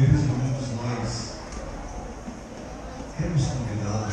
Queridos irmãos, nós queremos convidar,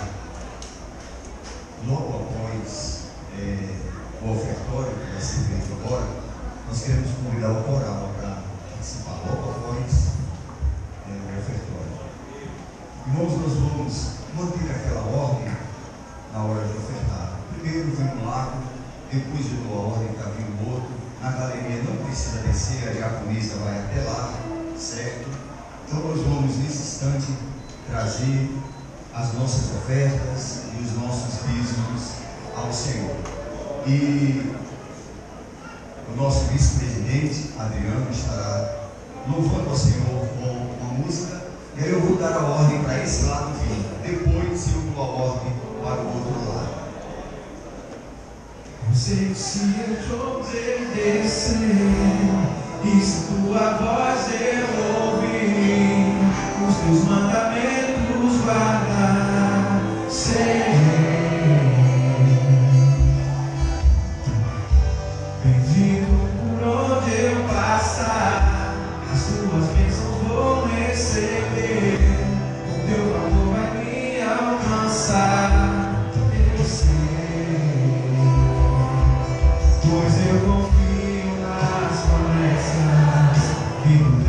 logo após o ofertório que vai ser feito agora, nós queremos convidar o coral para participar logo após o ofertório. Irmãos, nós vamos manter aquela ordem na hora de ofertar. Primeiro vem um lado, depois eu dou a ordem para vir o outro. Na galeria não precisa descer, a diaconisa vai até lá, certo? Então nós vamos nesse instante trazer as nossas ofertas e os nossos dízimos ao Senhor. E o nosso vice-presidente, Adriano, estará louvando ao Senhor com uma música, e aí eu vou dar a ordem para esse lado vir. Depois eu dou a ordem para o outro lado. Sei que se eu te obedecer e se tua voz eu ouvir, os teus mandamentos guardar, serei bendito por onde eu passar, as tuas bênçãos vou receber, o teu amor vai me alcançar, eu sei. Pois eu confio nas promessas que